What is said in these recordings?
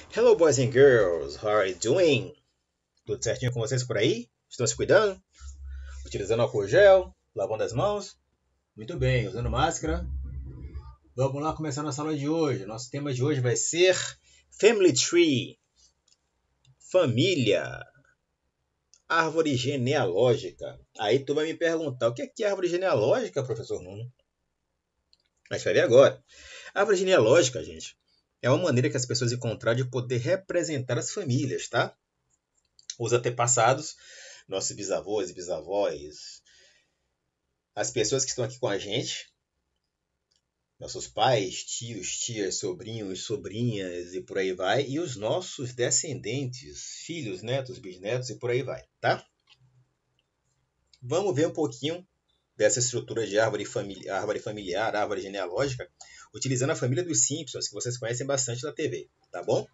Hello, boys and girls. How are you doing? Tudo certinho com vocês por aí? Estão se cuidando? Utilizando álcool gel? Lavando as mãos? Muito bem, usando máscara? Vamos lá começar nossa aula de hoje. Nosso tema de hoje vai ser Family Tree. Família. Árvore genealógica. Aí tu vai me perguntar, o que é árvore genealógica, professor Nuno? Mas vai ver agora. Árvore genealógica, gente, é uma maneira que as pessoas encontraram de poder representar as famílias, tá? Os antepassados, nossos bisavôs e bisavós, as pessoas que estão aqui com a gente, nossos pais, tios, tias, sobrinhos, sobrinhas e por aí vai, e os nossos descendentes, filhos, netos, bisnetos e por aí vai, tá? Vamos ver um pouquinho dessa estrutura de árvore familiar, árvore genealógica, utilizando a família dos Simpsons, que vocês conhecem bastante da TV, tá bom?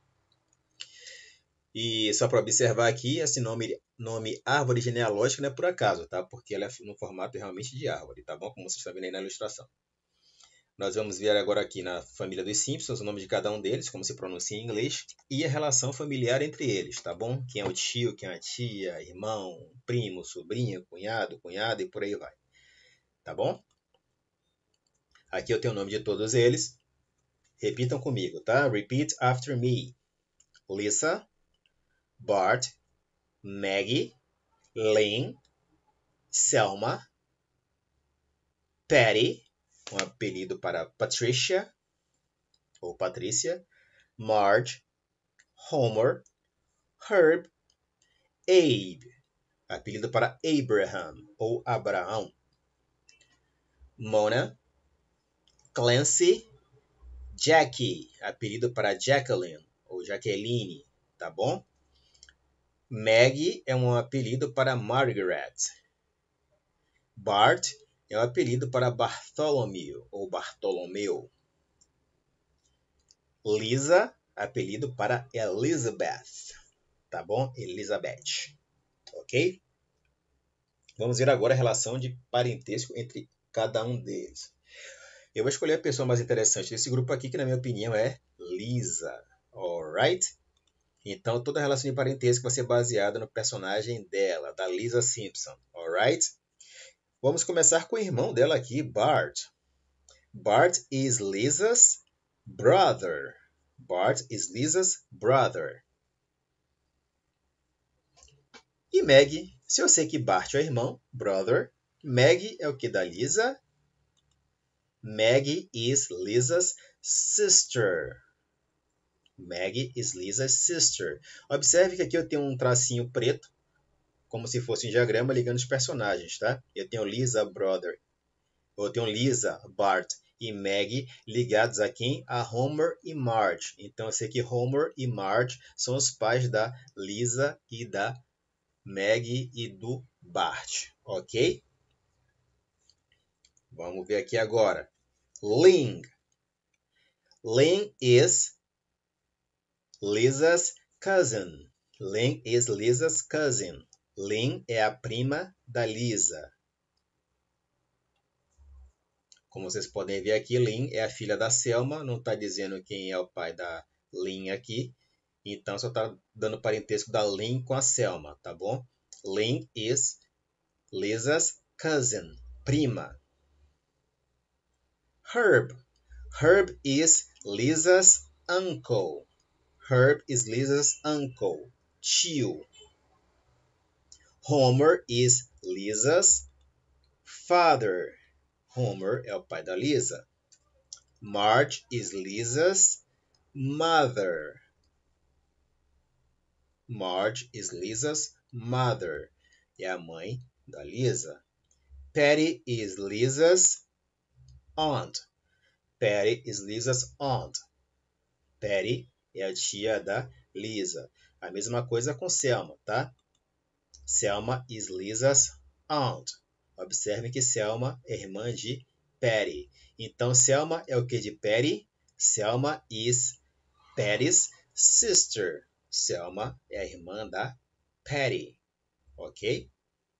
E só para observar aqui, esse nome árvore genealógica não é por acaso, tá? Porque ela é no formato realmente de árvore, tá bom? Como vocês estão vendo aí na ilustração. Nós vamos ver agora aqui na família dos Simpsons o nome de cada um deles, como se pronuncia em inglês, e a relação familiar entre eles, tá bom? Quem é o tio, quem é a tia, irmão, primo, sobrinho, cunhado, cunhada e por aí vai, tá bom? Aqui eu tenho o nome de todos eles. Repitam comigo, tá? Repeat after me. Lisa, Bart, Maggie, Lynn, Selma, Patty, um apelido para Patricia ou Patrícia, Marge, Homer, Herb, Abe, apelido para Abraham ou Abraão, Mona, Clancy, Jackie, apelido para Jacqueline ou Jaqueline, tá bom? Maggie é um apelido para Margaret. Bart é um apelido para Bartholomew ou Bartolomeu. Lisa, apelido para Elizabeth, tá bom? Elizabeth, ok? Vamos ver agora a relação de parentesco entre cada um deles. Eu vou escolher a pessoa mais interessante desse grupo aqui, que na minha opinião é Lisa, alright? Então toda a relação de parentesco vai ser baseada no personagem dela, da Lisa Simpson, alright? Vamos começar com o irmão dela aqui, Bart. Bart is Lisa's brother. Bart is Lisa's brother. E Maggie, se eu sei que Bart é o irmão, brother, Maggie é o que da Lisa? Maggie is Lisa's sister. Maggie is Lisa's sister. Observe que aqui eu tenho um tracinho preto, como se fosse um diagrama ligando os personagens, tá? Eu tenho Lisa, brother. Eu tenho Lisa, Bart e Maggie ligados a quem? A Homer e Marge. Então eu sei que Homer e Marge são os pais da Lisa e da Maggie e do Bart, ok? Vamos ver aqui agora. Lynn. Lynn is Lisa's cousin. Lynn is Lisa's cousin. Lynn é a prima da Lisa. Como vocês podem ver aqui, Lynn é a filha da Selma. Não está dizendo quem é o pai da Lynn aqui. Então só está dando parentesco da Lynn com a Selma, tá bom? Lynn is Lisa's cousin, prima. Herb. Herb is Lisa's uncle. Herb is Lisa's uncle, tio. Homer is Lisa's father. Homer é o pai da Lisa. Marge is Lisa's mother. Marge is Lisa's mother. É a mãe da Lisa. Patty is Lisa's aunt. Patty is Lisa's aunt. Patty é a tia da Lisa. A mesma coisa com Selma, tá? Selma is Lisa's aunt. Observe que Selma é irmã de Patty. Então, Selma é o que de Patty? Selma is Patty's sister. Selma é a irmã da Patty. Ok?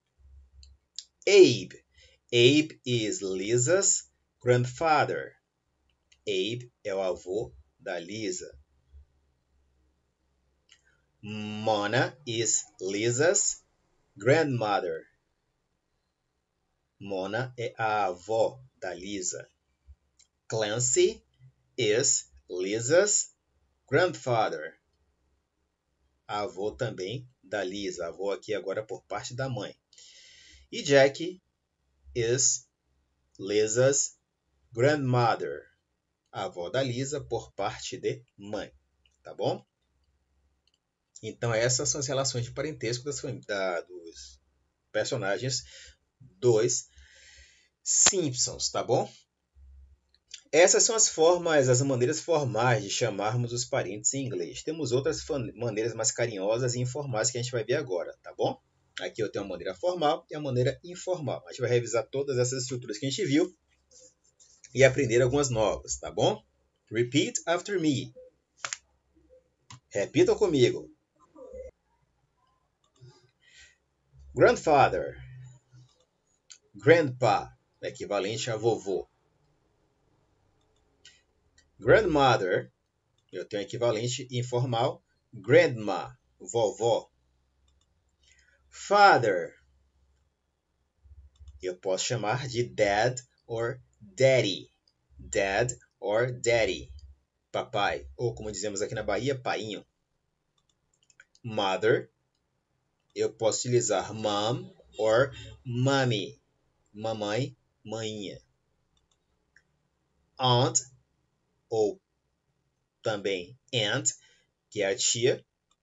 Abe. Abe is Lisa's grandfather. Abe é o avô da Lisa. Mona is Lisa's grandmother. Mona é a avó da Lisa. Clancy is Lisa's grandfather. Avô também da Lisa. Avô aqui agora por parte da mãe. E Jack is Lisa's grandmother. Avó da Lisa por parte de mãe. Tá bom? Então essas são as relações de parentesco dos personagens dos Simpsons, tá bom? Essas são as maneiras formais de chamarmos os parentes em inglês. Temos outras maneiras mais carinhosas e informais que a gente vai ver agora, tá bom? Aqui eu tenho a maneira formal e a maneira informal. A gente vai revisar todas essas estruturas que a gente viu e aprender algumas novas, tá bom? Repeat after me. Repitam comigo. Grandfather. Grandpa, equivalente a vovô. Grandmother, eu tenho equivalente informal. Grandma, vovó. Father, eu posso chamar de dad or daddy. Dad or daddy, papai. Ou como dizemos aqui na Bahia, painho. Mother, eu posso utilizar mom or mommy. Mamãe, mainha. Aunt, ou também aunt, que é a tia.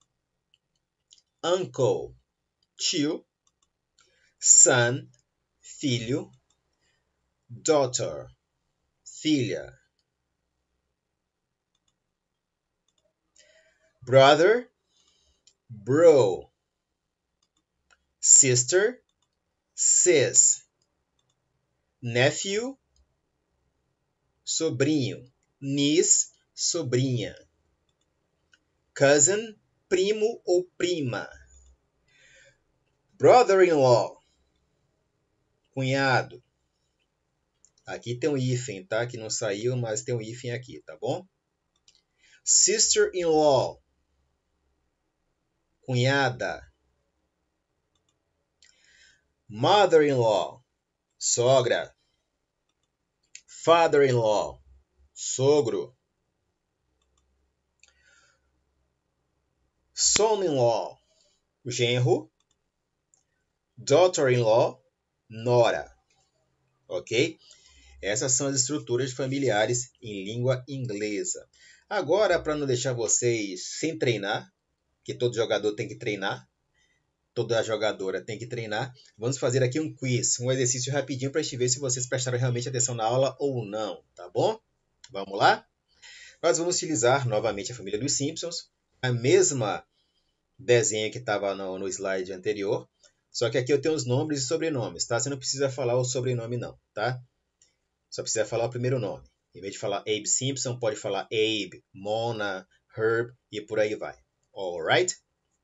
Uncle, tio. Son, filho. Daughter, filha. Brother, bro. Sister, sis. Nephew, sobrinho. Niece, sobrinha. Cousin, primo ou prima. Brother-in-law, cunhado. Aqui tem um hífen, tá? Que não saiu, mas tem um hífen aqui, tá bom? Sister-in-law, cunhada. Mother-in-law, sogra. Father-in-law, sogro. Son-in-law, genro. Daughter-in-law, nora. Ok? Essas são as estruturas familiares em língua inglesa. Agora, para não deixar vocês sem treinar, que todo jogador tem que treinar, toda jogadora tem que treinar, vamos fazer aqui um quiz, um exercício rapidinho para a gente ver se vocês prestaram realmente atenção na aula ou não, tá bom? Vamos lá? Nós vamos utilizar novamente a família dos Simpsons, a mesma desenho que estava no slide anterior, só que aqui eu tenho os nomes e sobrenomes, tá? Você não precisa falar o sobrenome não, tá? Só precisa falar o primeiro nome. Em vez de falar Abe Simpson, pode falar Abe, Mona, Herb e por aí vai. Alright?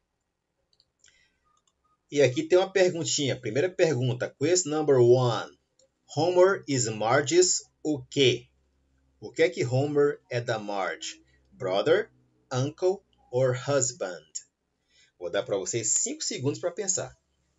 E aqui tem uma perguntinha. Primeira pergunta. Quiz number 1. Homer is Marge's o quê? O que é que Homer é da Marge? Brother, uncle or husband? Vou dar para vocês 5 segundos para pensar.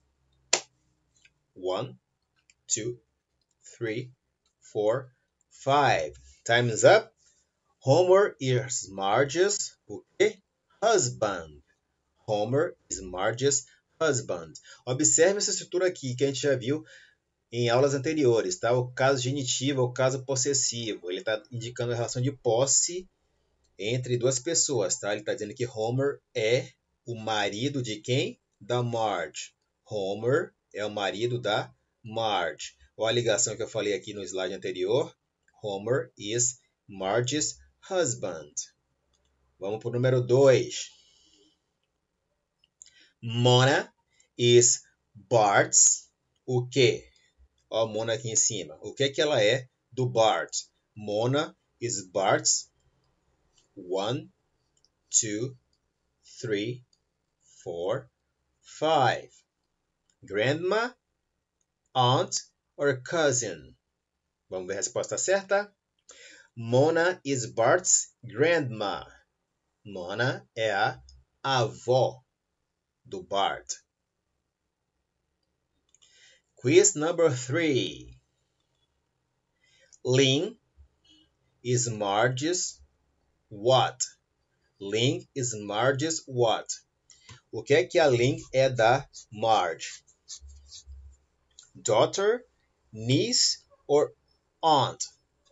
1, 2, 3, 4, 5. Time's up. Homer is Marge's o quê? Husband. Homer is Marge's husband. Observe essa estrutura aqui que a gente já viu em aulas anteriores, tá? O caso genitivo, o caso possessivo. Ele está indicando a relação de posse entre duas pessoas, tá? Ele está dizendo que Homer é o marido de quem? Da Marge. Homer é o marido da Marge. Olha a ligação que eu falei aqui no slide anterior. Homer is Marge's husband. Vamos para o número 2. Mona is Bart's o quê? Ó, Mona aqui em cima. O que é que ela é do Bart? Mona is Bart's 1, 2, 3, 4, 5. Grandma, aunt or cousin? Vamos ver a resposta certa? Mona is Bart's grandma. Mona é a avó do Bart. Quiz number 3. Lynn is Marge's what? Lynn is Marge's what? O que é que a Lynn é da Marge? Daughter, niece or aunt?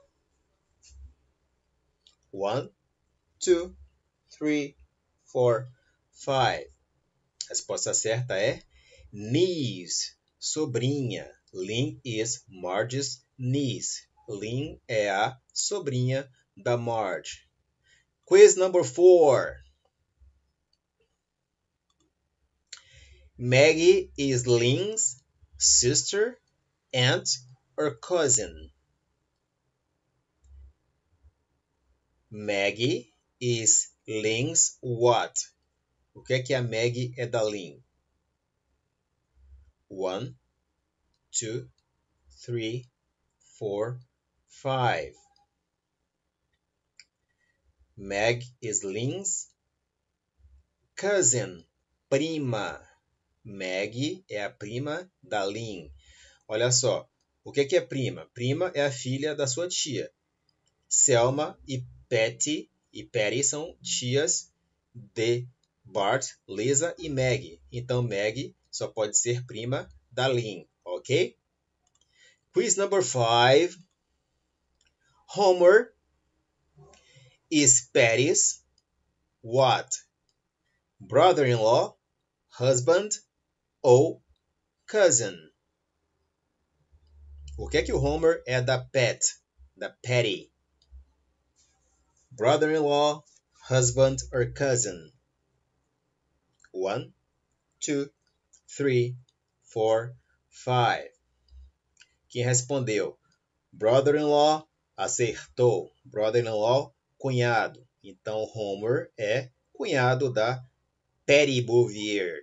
1, 2, 3, 4, 5. A resposta certa é niece, sobrinha. Lynn is Marge's niece. Lynn é a sobrinha da Marge. Quiz number 4. Maggie is Lynn's sister, aunt or cousin? Maggie is Lynn's what? O que é que a Maggie é da Lynn? 1, 2, 3, 4, 5. Meg is Lynn's cousin, prima. Meg é a prima da Lynn. Olha só, o que é prima? Prima é a filha da sua tia. Selma e Patty são tias de Bart, Lisa e Maggie. Então, Maggie só pode ser prima da Lynn, ok? Quiz number 5. Homer is Patty's what? Brother-in-law, husband ou cousin? O que é que o Homer é da Patty? Brother-in-law, husband or cousin? 1, 2, 3, 4, 5. Quem respondeu? Brother-in-law, acertou. Brother-in-law, cunhado. Então, Homer é cunhado da Patty Bouvier.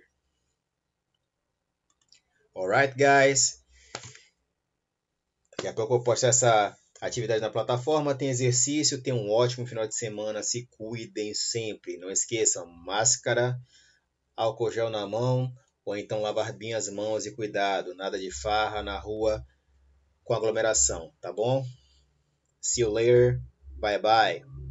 Alright, guys? Daqui a pouco eu posto essa atividade na plataforma. Tem exercício, tem um ótimo final de semana. Se cuidem sempre. Não esqueçam, máscara, álcool gel na mão, ou então lavar bem as mãos e cuidado. Nada de farra na rua com aglomeração, tá bom? See you later. Bye, bye.